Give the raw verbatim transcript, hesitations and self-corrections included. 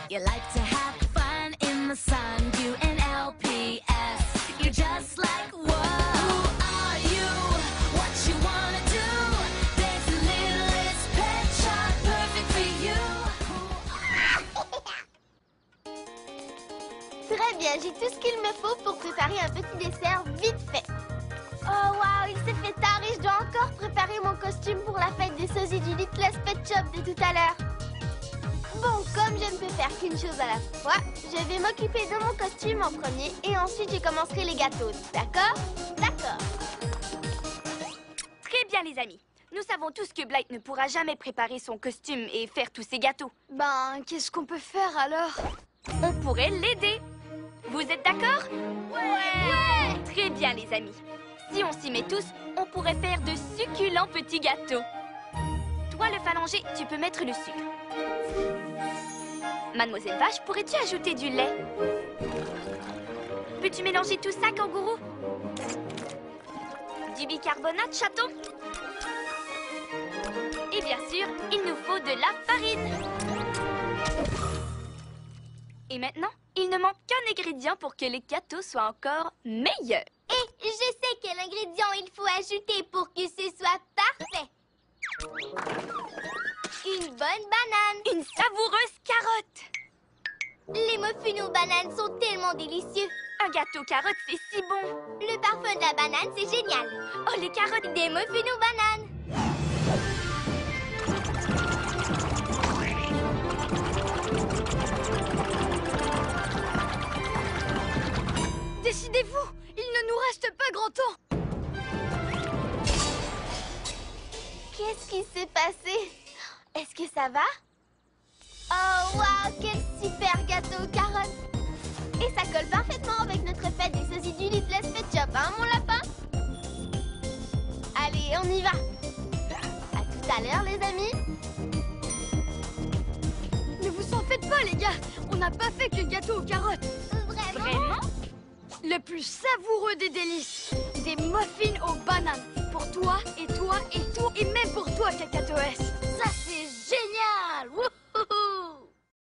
You like to have fun in the sun, U N L P S. You're just like, whoa. Who are you? What you wanna do? There's the littlest pet shop perfect for you. Très bien, j'ai tout ce qu'il me faut pour préparer un petit dessert vite fait. Oh waouh, il s'est fait tard et je dois encore préparer mon costume pour la fête des sosies du Littlest Pet Shop de tout à l'heure. Bon, comme je ne peux faire qu'une chose à la fois, je vais m'occuper de mon costume en premier et ensuite je commencerai les gâteaux. D'accord? D'accord. Très bien, les amis. Nous savons tous que Blythe ne pourra jamais préparer son costume et faire tous ses gâteaux. Ben, qu'est-ce qu'on peut faire alors? On pourrait l'aider. Vous êtes d'accord? Ouais! Ouais! Très bien, les amis. Si on s'y met tous, on pourrait faire de succulents petits gâteaux. Toi, le phalange, tu peux mettre le sucre. Mademoiselle Vache, pourrais-tu ajouter du lait? Peux-tu mélanger tout ça, kangourou? Du bicarbonate, chaton? Et bien sûr, il nous faut de la farine. Et maintenant, il ne manque qu'un ingrédient pour que les gâteaux soient encore meilleurs. Et je sais quel ingrédient il faut ajouter pour que ce soit parfait. Une bonne banane. Une savoureuse carotte. Les muffins aux bananes sont tellement délicieux. Un gâteau carotte, c'est si bon. Le parfum de la banane, c'est génial. Oh, les carottes. Des muffins aux bananes. Décidez-vous, il ne nous reste pas grand temps. Qu'est-ce qui s'est passé? Est-ce que ça va? Oh, waouh, quel super gâteau aux carottes! Et ça colle parfaitement avec notre fête des sosies du Littlest Pet Shop, hein, mon lapin? Allez, on y va! À tout à l'heure, les amis! Ne vous en faites pas, les gars. On n'a pas fait que le gâteau aux carottes. Vraiment? Vraiment? Le plus savoureux des délices. Des muffins aux bananes. Pour toi, et toi, et tout, et même pour toi, Cacatoès. Ça, c'est génial! Wouhou!